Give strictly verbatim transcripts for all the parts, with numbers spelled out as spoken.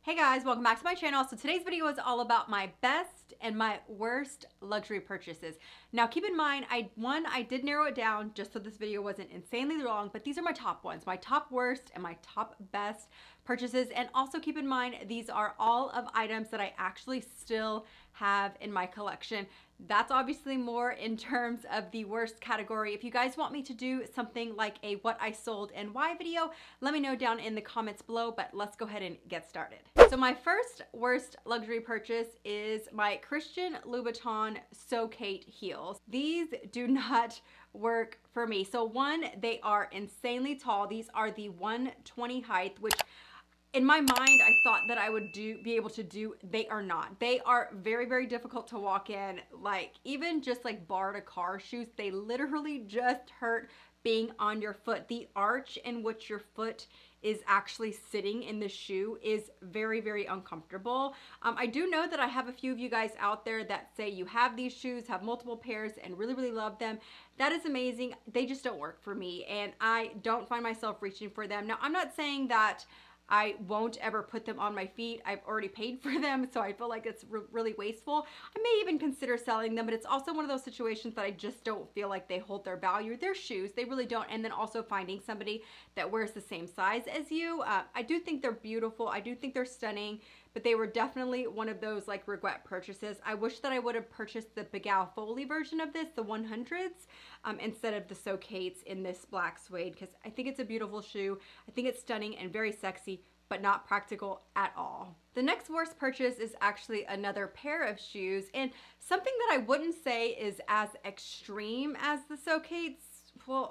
Hey guys, welcome back to my channel. So today's video is all about my best and my worst luxury purchases. Now keep in mind, I one, I did narrow it down just so this video wasn't insanely long, but these are my top ones, my top worst and my top best purchases. And also keep in mind, these are all of items that I actually still have in my collection. That's obviously more in terms of the worst category. If you guys want me to do something like a what I sold and why video, let me know down in the comments below, but let's go ahead and get started. So my first worst luxury purchase is my Christian Louboutin Socate heels. These do not work for me. So one, they are insanely tall. These are the one twenty height, which in my mind, I thought that I would do be able to do. They are not. They are very, very difficult to walk in. Like even just like bar to car shoes, they literally just hurt being on your foot. The arch in which your foot is actually sitting in the shoe is very, very uncomfortable. Um, I do know that I have a few of you guys out there that say you have these shoes, have multiple pairs, and really, really love them. That is amazing. They just don't work for me, and I don't find myself reaching for them. Now, I'm not saying that I won't ever put them on my feet. I've already paid for them, so I feel like it's re really wasteful. I may even consider selling them, but it's also one of those situations that I just don't feel like they hold their value. They're shoes, they really don't. And then also finding somebody that wears the same size as you. Uh, I do think they're beautiful. I do think they're stunning, but they were definitely one of those like regret purchases. I wish that I would have purchased the Begau Foley version of this, the one hundreds, um, instead of the Socates in this black suede, because I think it's a beautiful shoe. I think it's stunning and very sexy, but not practical at all. The next worst purchase is actually another pair of shoes, and something that I wouldn't say is as extreme as the Socates. Well,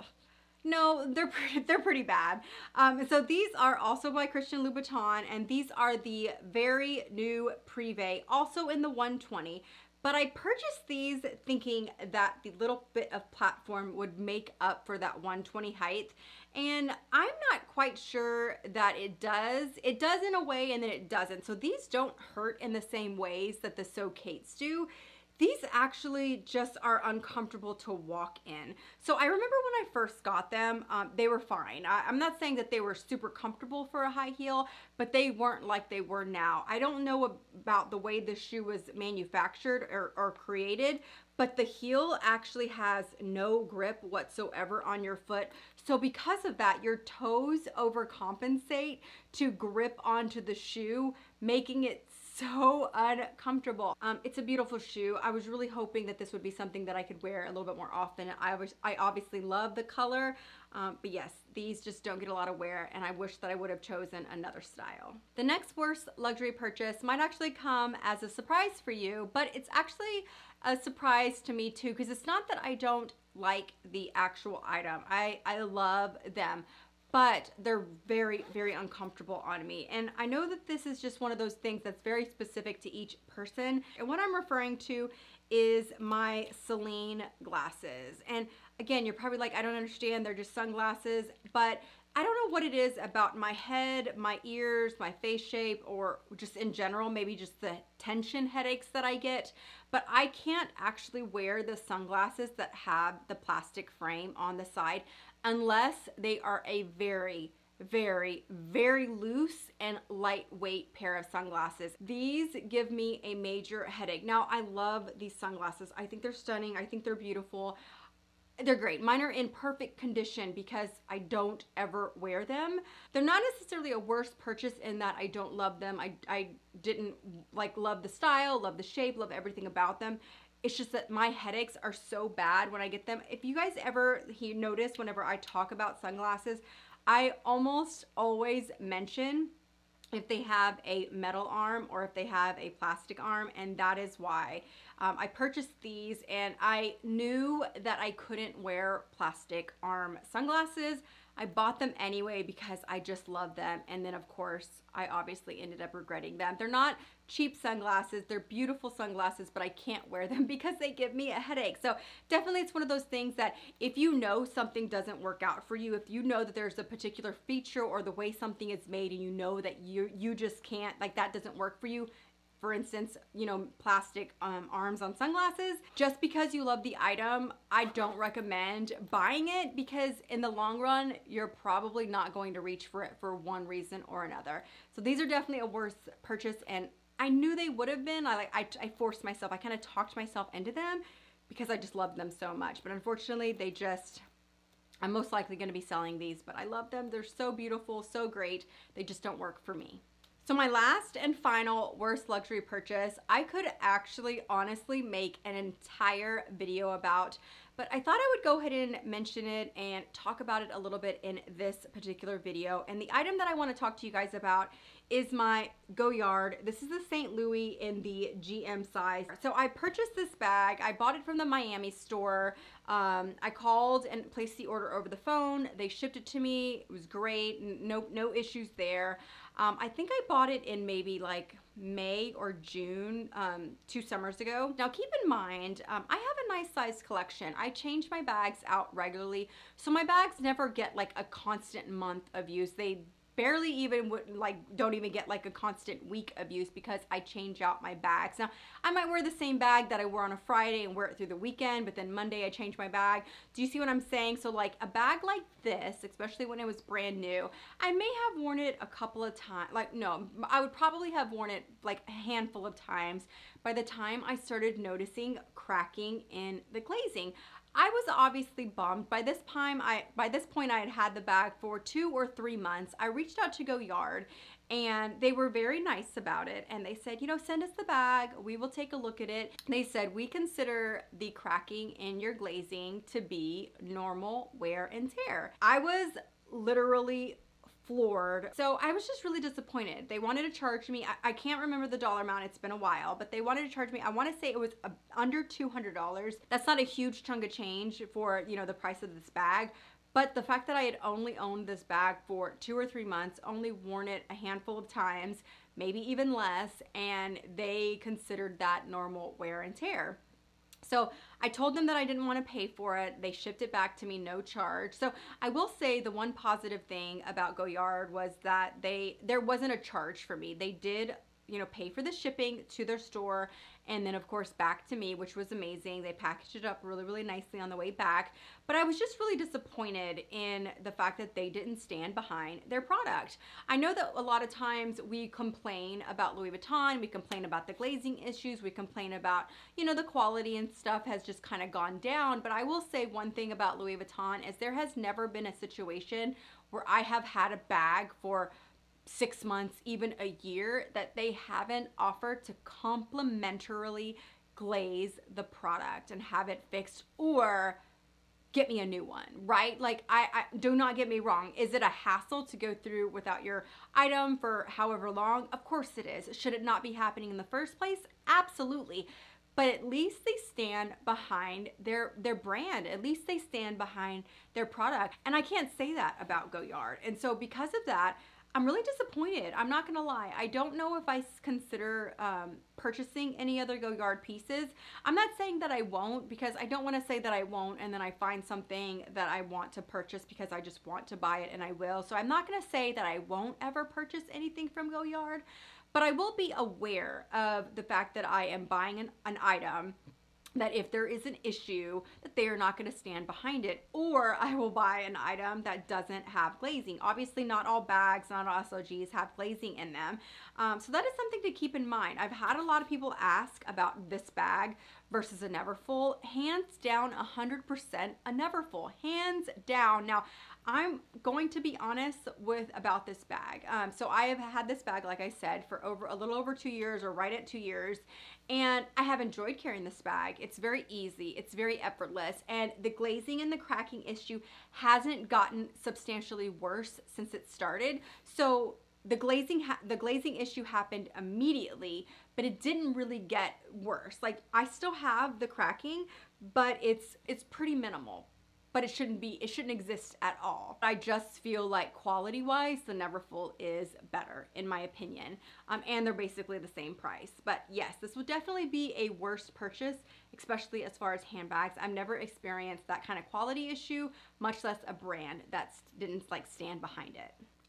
no, they're pretty, they're pretty bad. Um, so these are also by Christian Louboutin, and these are the very new Privé, also in the one twenty. But I purchased these thinking that the little bit of platform would make up for that one twenty height. And I'm not quite sure that it does. It does in a way, and then it doesn't. So these don't hurt in the same ways that the Socates do. These actually just are uncomfortable to walk in. So I remember when I first got them, um, they were fine. I, I'm not saying that they were super comfortable for a high heel, but they weren't like they were now. I don't know about the way the shoe was manufactured or, or created, but the heel actually has no grip whatsoever on your foot. So because of that, your toes overcompensate to grip onto the shoe, making it so uncomfortable. Um, it's a beautiful shoe. I was really hoping that this would be something that I could wear a little bit more often. I was, I obviously love the color, um, but yes, these just don't get a lot of wear, and I wish that I would have chosen another style. The next worst luxury purchase might actually come as a surprise for you, but it's actually a surprise to me too, because it's not that I don't like the actual item. I, I love them, but they're very, very uncomfortable on me. And I know that this is just one of those things that's very specific to each person. And what I'm referring to is my Celine glasses. And again, you're probably like, I don't understand, they're just sunglasses, but I don't know what it is about my head, my ears, my face shape, or just in general, maybe just the tension headaches that I get, but I can't actually wear the sunglasses that have the plastic frame on the side unless they are a very, very, very loose and lightweight pair of sunglasses. These give me a major headache. Now, I love these sunglasses. I think they're stunning. I think they're beautiful. They're great. Mine are in perfect condition because I don't ever wear them. They're not necessarily a worst purchase in that I don't love them. I, I didn't like love the style, love the shape, love everything about them. It's just that my headaches are so bad when I get them. If you guys ever he notice whenever I talk about sunglasses, I almost always mention if they have a metal arm or if they have a plastic arm, and that is why. Um, I purchased these, and I knew that I couldn't wear plastic arm sunglasses. I bought them anyway because I just love them, and then of course I obviously ended up regretting them. They're not cheap sunglasses, they're beautiful sunglasses, but I can't wear them because they give me a headache. So definitely it's one of those things that if you know something doesn't work out for you, if you know that there's a particular feature or the way something is made and you know that you you just can't, like that doesn't work for you, for instance, you know, plastic um, arms on sunglasses. Just because you love the item, I don't recommend buying it, because in the long run, you're probably not going to reach for it for one reason or another. So these are definitely a worse purchase, and I knew they would have been. I like I, I forced myself, I kind of talked myself into them because I just loved them so much. But unfortunately, they just, I'm most likely going to be selling these, but I love them. They're so beautiful, so great. They just don't work for me. So my last and final worst luxury purchase, I could actually honestly make an entire video about, but I thought I would go ahead and mention it and talk about it a little bit in this particular video. And the item that I want to talk to you guys about is my Goyard. This is the Saint Louis in the G M size. So I purchased this bag. I bought it from the Miami store. Um, I called and placed the order over the phone. They shipped it to me. It was great. No, no issues there. Um, I think I bought it in maybe like May or June, um, two summers ago. Now keep in mind, um, I have a nice size collection. I change my bags out regularly, so my bags never get like a constant month of use. They barely even would like don't even get like a constant week of use because I change out my bags. Now I might wear the same bag that I wore on a Friday and wear it through the weekend, but then Monday I change my bag. Do you see what I'm saying? So like a bag like this, especially when it was brand new, I may have worn it a couple of times. Like no, I would probably have worn it like a handful of times by the time I started noticing cracking in the glazing. I was obviously bummed. By this time, I by this point I had had the bag for two or three months. I reached out to Goyard and they were very nice about it. And they said, you know, send us the bag. We will take a look at it. They said, we consider the cracking in your glazing to be normal wear and tear. I was literally floored. So I was just really disappointed. They wanted to charge me, I, I can't remember the dollar amount, it's been a while, but they wanted to charge me, I want to say it was a, under two hundred dollars. That's not a huge chunk of change for, you know, the price of this bag. But the fact that I had only owned this bag for two or three months, only worn it a handful of times, maybe even less, and they considered that normal wear and tear. So I told them that I didn't want to pay for it. They shipped it back to me, no charge. So I will say the one positive thing about Goyard was that they there wasn't a charge for me. They did, you know, pay for the shipping to their store and then of course back to me, which was amazing. They packaged it up really, really nicely on the way back. But I was just really disappointed in the fact that they didn't stand behind their product. I know that a lot of times we complain about Louis Vuitton, we complain about the glazing issues, we complain about, you know, the quality and stuff has just kind of gone down. But I will say one thing about Louis Vuitton is there has never been a situation where I have had a bag for six months, even a year, that they haven't offered to complimentarily glaze the product and have it fixed or get me a new one, right? Like, I, I do not get me wrong. Is it a hassle to go through without your item for however long? Of course it is. Should it not be happening in the first place? Absolutely. But at least they stand behind their their brand. At least they stand behind their product. And I can't say that about Goyard. And so because of that, I'm really disappointed. I'm not gonna lie. I don't know if I consider um, purchasing any other Goyard pieces. I'm not saying that I won't, because I don't want to say that I won't and then I find something that I want to purchase because I just want to buy it, and I will. So I'm not gonna say that I won't ever purchase anything from Goyard, but I will be aware of the fact that I am buying an, an item that if there is an issue, that they are not going to stand behind it, or I will buy an item that doesn't have glazing. Obviously, not all bags, not all S L Gs have glazing in them. Um, so that is something to keep in mind. I've had a lot of people ask about this bag versus a Neverfull. Hands down, one hundred percent a Neverfull. Hands down. Now, I'm going to be honest with about this bag. Um, so I have had this bag, like I said, for over a little over two years or right at two years. And I have enjoyed carrying this bag. It's very easy. It's very effortless. And the glazing and the cracking issue hasn't gotten substantially worse since it started. So the glazing, ha the glazing issue happened immediately, but it didn't really get worse. Like, I still have the cracking, but it's, it's pretty minimal. But it shouldn't be, it shouldn't exist at all. I just feel like quality wise, the Neverfull is better in my opinion. Um, and they're basically the same price. But yes, this would definitely be a worse purchase, especially as far as handbags. I've never experienced that kind of quality issue, much less a brand that didn't like stand behind it.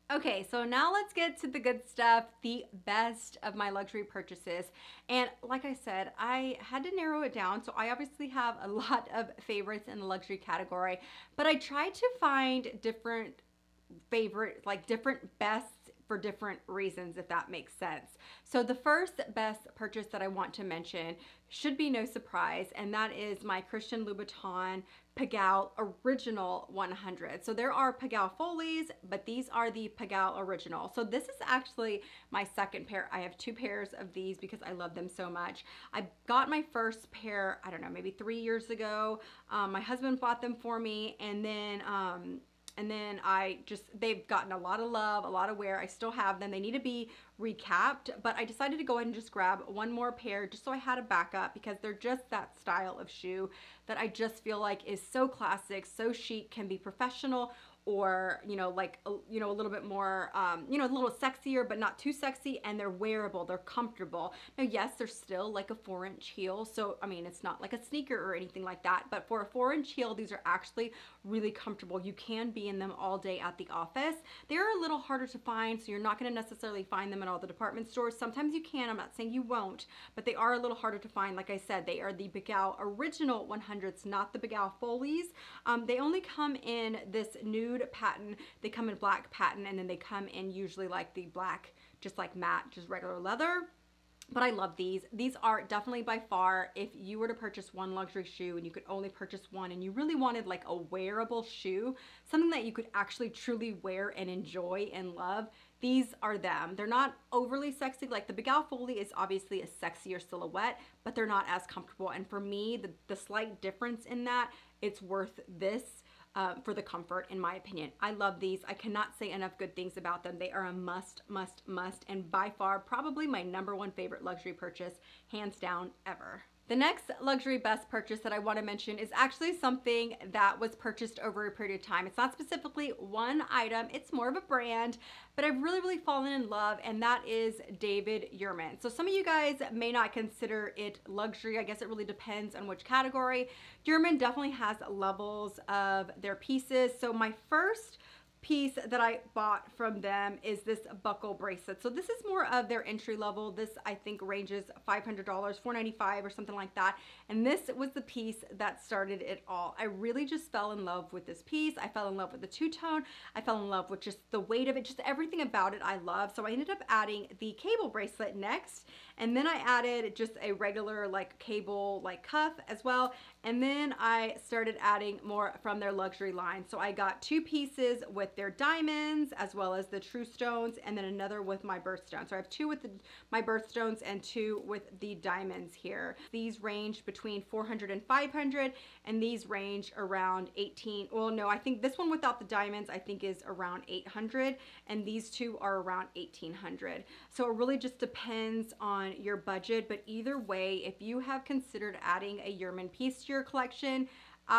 Okay, so now let's get to the good stuff, the best of my luxury purchases. And like I said, I had to narrow it down. So I obviously have a lot of favorites in the luxury category, but I tried to find different favorite, like different bests for different reasons, if that makes sense. So the first best purchase that I want to mention should be no surprise, and that is my Christian Louboutin Pigalle Original one hundred. So there are Pigalle Folies, but these are the Pigalle Original. So this is actually my second pair. I have two pairs of these because I love them so much. I got my first pair, I don't know, maybe three years ago. Um, my husband bought them for me, and then um, And then I just, they've gotten a lot of love, a lot of wear. I still have them. They need to be recapped, but I decided to go ahead and just grab one more pair just so I had a backup, because they're just that style of shoe that I just feel like is so classic, so chic, can be professional, or, you know, like, you know, a little bit more, um, you know, a little sexier, but not too sexy, and they're wearable, they're comfortable. Now, yes, they're still like a four inch heel. So, I mean, it's not like a sneaker or anything like that, but for a four inch heel, these are actually really comfortable. You can be in them all day at the office. They're a little harder to find, so you're not gonna necessarily find them in all the department stores. Sometimes you can, I'm not saying you won't, but they are a little harder to find. Like I said, they are the Pigalle Original one hundreds, not the Pigalle Folies. Um, they only come in this nude pattern, they come in black pattern, and then they come in usually like the black, just like matte, just regular leather. But I love these. These are definitely by far, if you were to purchase one luxury shoe and you could only purchase one, and you really wanted like a wearable shoe, something that you could actually truly wear and enjoy and love, these are them. They're not overly sexy. Like the Pigalle Folie is obviously a sexier silhouette, but they're not as comfortable. And for me, the, the slight difference in that, it's worth this. Uh, for the comfort, in my opinion. I love these. I cannot say enough good things about them. They are a must, must, must, and by far probably my number one favorite luxury purchase, hands down, ever. The next luxury best purchase that I want to mention is actually something that was purchased over a period of time. It's not specifically one item, it's more of a brand, but I've really, really fallen in love, and that is David Yurman. So some of you guys may not consider it luxury. I guess it really depends on which category. Yurman definitely has levels of their pieces. So my first piece that I bought from them is this buckle bracelet. So this is more of their entry level. This I think ranges five hundred dollars, four ninety-five or something like that. And this was the piece that started it all. I really just fell in love with this piece. I fell in love with the two-tone. I fell in love with just the weight of it, just everything about it I love. So I ended up adding the cable bracelet next. And then I added just a regular like cable like cuff as well. And then I started adding more from their luxury line. So I got two pieces with their diamonds as well as the true stones, and then another with my birthstones. So I have two with the, my birthstones and two with the diamonds here. These range between four hundred and five hundred, and these range around eighteen. Well, no, I think this one without the diamonds I think is around eight hundred, and these two are around eighteen hundred. So it really just depends on your budget, but either way, if you have considered adding a Yurman piece to your collection,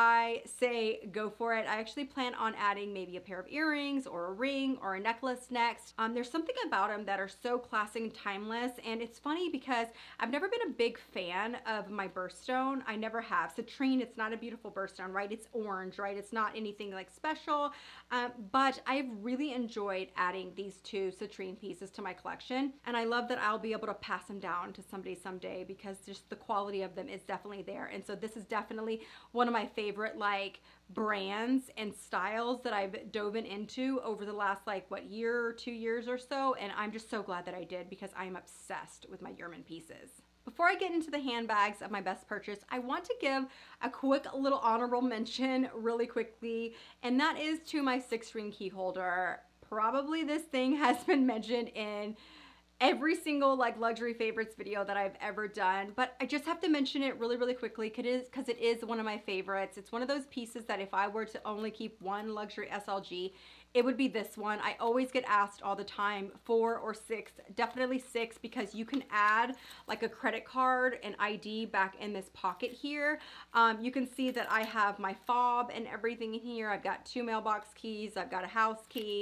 I say go for it. I actually plan on adding maybe a pair of earrings or a ring or a necklace next. Um, there's something about them that are so classic and timeless, and it's funny because I've never been a big fan of my birthstone. I never have. Citrine, it's not a beautiful birthstone, right? It's orange, right? It's not anything like special, um, but I've really enjoyed adding these two citrine pieces to my collection, and I love that I'll be able to pass them down to somebody someday because just the quality of them is definitely there. And so this is definitely one of my favorite like brands and styles that I've dove into over the last like what year or two years or so, and I'm just so glad that I did because I am obsessed with my Yurman pieces. Before I get into the handbags of my best purchase, I want to give a quick little honorable mention really quickly, and that is to my six ring key holder. Probably this thing has been mentioned in every single like luxury favorites video that I've ever done, but I just have to mention it really, really quickly because it is one of my favorites. It's one of those pieces that if I were to only keep one luxury S L G, it would be this one. I always get asked all the time, four or six, definitely six, because you can add like a credit card and I D back in this pocket here. Um, you can see that I have my fob and everything in here. I've got two mailbox keys. I've got a house key.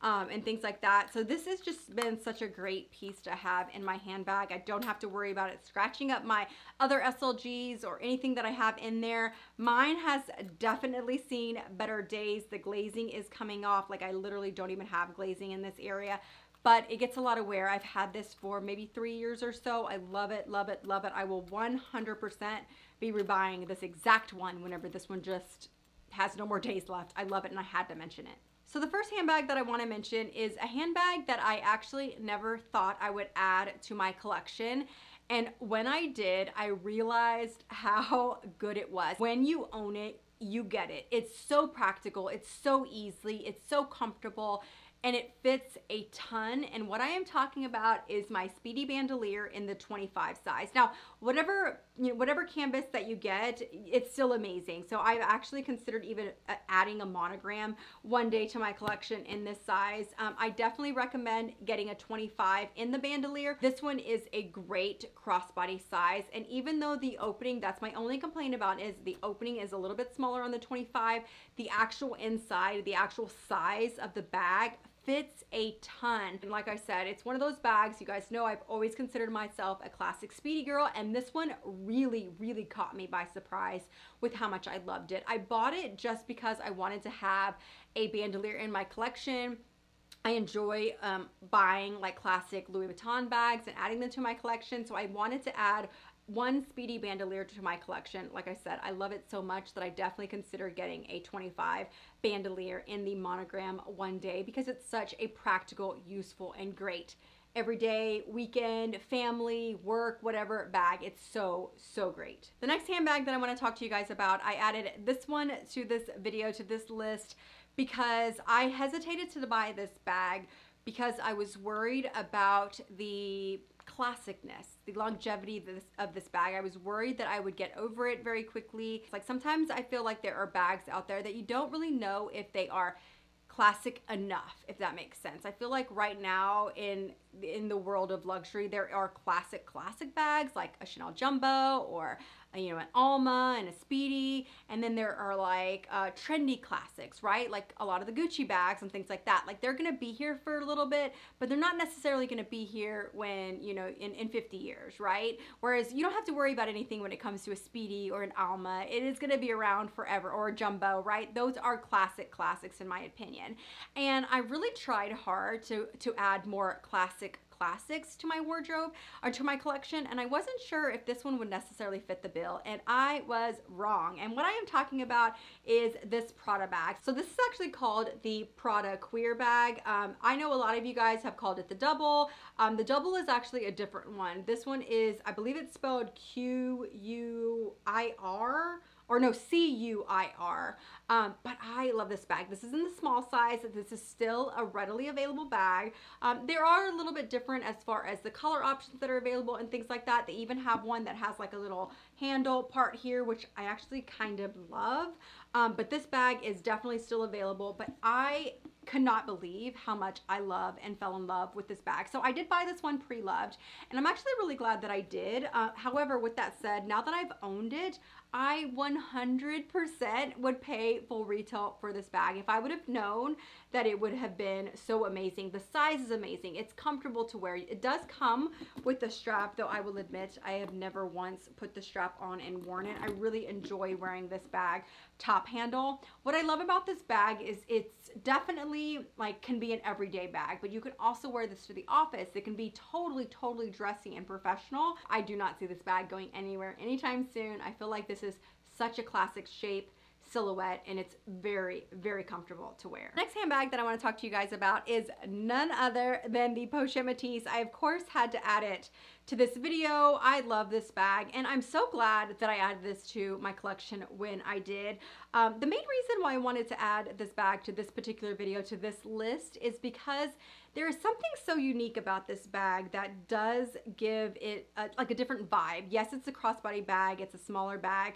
um, and things like that. So this has just been such a great piece to have in my handbag. I don't have to worry about it scratching up my other S L Gs or anything that I have in there. Mine has definitely seen better days. The glazing is coming off. Like, I literally don't even have glazing in this area, but it gets a lot of wear. I've had this for maybe three years or so. I love it, love it, love it. I will one hundred percent be rebuying this exact one whenever this one just has no more days left. I love it, and I had to mention it. So the first handbag that I want to mention is a handbag that I actually never thought I would add to my collection. And when I did, I realized how good it was. When you own it, you get it. It's so practical. It's so easy. It's so comfortable. And it fits a ton. And what I am talking about is my Speedy Bandolier in the twenty-five size. Now, whatever, you know, whatever canvas that you get, it's still amazing. So I've actually considered even adding a monogram one day to my collection in this size. Um, I definitely recommend getting a twenty-five in the bandolier. This one is a great crossbody size. And even though the opening, that's my only complaint about, is the opening is a little bit smaller on the twenty-five, the actual inside, the actual size of the bag fits a ton. And like I said, it's one of those bags, you guys know I've always considered myself a classic Speedy girl, and this one really, really caught me by surprise with how much I loved it. I bought it just because I wanted to have a bandolier in my collection. I enjoy um, buying like classic Louis Vuitton bags and adding them to my collection, so I wanted to add one Speedy bandolier to my collection. Like I said, I love it so much that I definitely consider getting a twenty-five bandolier in the monogram one day, because it's such a practical, useful, and great everyday, weekend, family, work, whatever bag. It's so, so great. The next handbag that I want to talk to you guys about, I added this one to this video, to this list, because I hesitated to buy this bag because I was worried about the classicness, the longevity of this, of this bag. I was worried that I would get over it very quickly. It's like sometimes I feel like there are bags out there that you don't really know if they are classic enough, if that makes sense. I feel like right now in in the world of luxury, there are classic classic bags like a Chanel Jumbo or you know, an Alma and a Speedy, and then there are like uh, trendy classics, right? Like a lot of the Gucci bags and things like that. Like they're gonna be here for a little bit, but they're not necessarily gonna be here when, you know, in, in fifty years, right? Whereas you don't have to worry about anything when it comes to a Speedy or an Alma. It is gonna be around forever, or a Jumbo, right? Those are classic classics in my opinion. And I really tried hard to, to add more classic classics to my wardrobe or to my collection, and I wasn't sure if this one would necessarily fit the bill, and I was wrong. And what I am talking about is this Prada bag. So this is actually called the Prada Queer bag. Um, I know a lot of you guys have called it the double. Um, the double is actually a different one. This one is, I believe it's spelled Q U I R, or no, C U I R. Um, but I love this bag. This is in the small size. This is still a readily available bag. Um, there are a little bit different as far as the color options that are available and things like that. They even have one that has like a little handle part here, which I actually kind of love. Um, but this bag is definitely still available, but I could not believe how much I love and fell in love with this bag. So I did buy this one pre-loved, and I'm actually really glad that I did. Uh, however, with that said, now that I've owned it, I one hundred percent would pay full retail for this bag. If I would have known that it would have been so amazing. The size is amazing. It's comfortable to wear. It does come with the strap, though I will admit I have never once put the strap on and worn it. I really enjoy wearing this bag top handle. What I love about this bag is it's definitely like can be an everyday bag, but you can also wear this to the office. It can be totally, totally dressy and professional. I do not see this bag going anywhere anytime soon. I feel like this is such a classic shape, silhouette, and it's very, very comfortable to wear. Next handbag that I want to talk to you guys about is none other than the Pochette Métis. I of course had to add it to this video. I love this bag, and I'm so glad that I added this to my collection when I did. Um, the main reason why I wanted to add this bag to this particular video, to this list, is because there is something so unique about this bag that does give it a, like a different vibe. Yes, it's a crossbody bag, it's a smaller bag,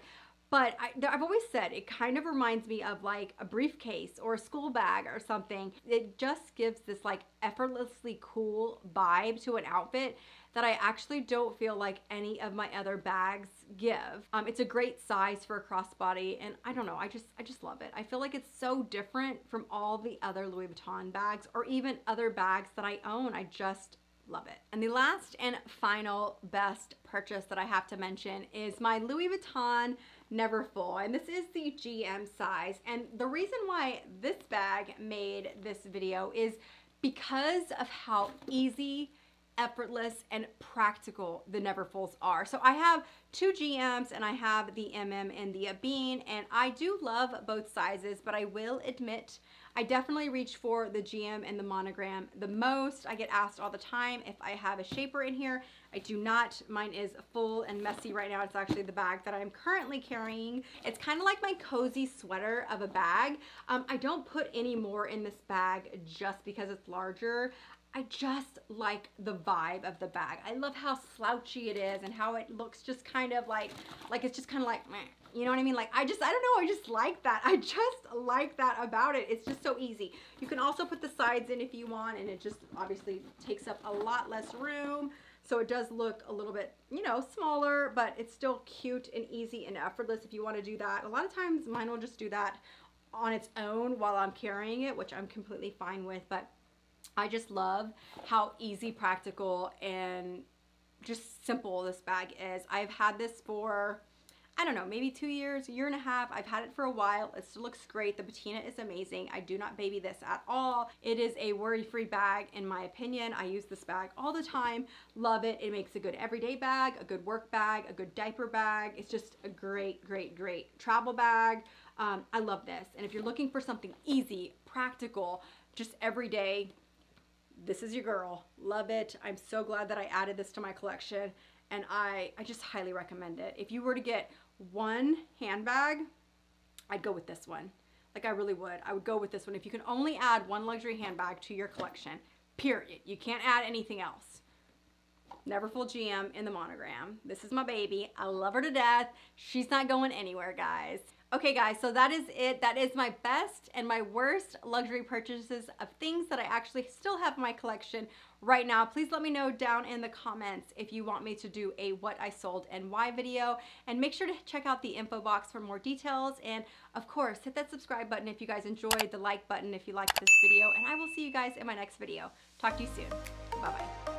But I, I've always said it kind of reminds me of like a briefcase or a school bag or something. It just gives this like effortlessly cool vibe to an outfit that I actually don't feel like any of my other bags give. Um, it's a great size for a crossbody, and I don't know, I just I just love it. I feel like it's so different from all the other Louis Vuitton bags or even other bags that I own. I just love it. And the last and final best purchase that I have to mention is my Louis Vuitton Neverfull, and this is the G M size. And the reason why this bag made this video is because of how easy, effortless, and practical the Neverfulls are. So I have two G Ms and I have the M M and the Bean, and I do love both sizes, but I will admit I definitely reach for the G M and the monogram the most. I get asked all the time if I have a shaper in here. I do not. Mine is full and messy right now. It's actually the bag that I'm currently carrying. It's kind of like my cozy sweater of a bag. Um, I don't put any more in this bag just because it's larger. I just like the vibe of the bag. I love how slouchy it is and how it looks just kind of like, like it's just kind of like, meh. You know what I mean? Like, I just, I don't know, I just like that. I just like that about it. It's just so easy. You can also put the sides in if you want, and it just obviously takes up a lot less room. So it does look a little bit, you know, smaller, but it's still cute and easy and effortless if you want to do that. A lot of times mine will just do that on its own while I'm carrying it, which I'm completely fine with, but I just love how easy, practical, and just simple this bag is. I've had this for, I don't know, maybe two years, a year and a half. I've had it for a while. It still looks great. The patina is amazing. I do not baby this at all. It is a worry-free bag in my opinion. I use this bag all the time. Love it. It makes a good everyday bag, a good work bag, a good diaper bag. It's just a great, great, great travel bag. Um, I love this. And if you're looking for something easy, practical, just everyday, this is your girl. Love it. I'm so glad that I added this to my collection, and I, I just highly recommend it. If you were to get one handbag, I'd go with this one. Like, I really would. I would go with this one. If you can only add one luxury handbag to your collection, period. You can't add anything else. Neverfull G M in the monogram. This is my baby. I love her to death. She's not going anywhere, guys. Okay guys, so that is it. That is my best and my worst luxury purchases of things that I actually still have in my collection right now. Please let me know down in the comments if you want me to do a what I sold and why video, and make sure to check out the info box for more details, and of course hit that subscribe button if you guys enjoyed, the like button if you liked this video, and I will see you guys in my next video. Talk to you soon. Bye bye.